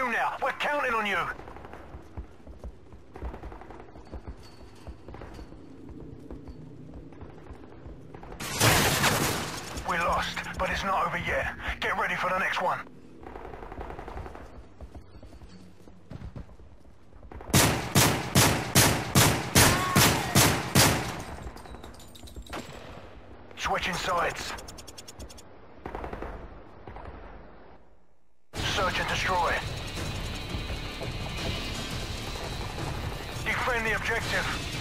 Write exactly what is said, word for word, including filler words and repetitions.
home now. We're counting on you. We lost, but it's not over yet. Get ready for the next one. Switching sides. Search and destroy. Defend the objective.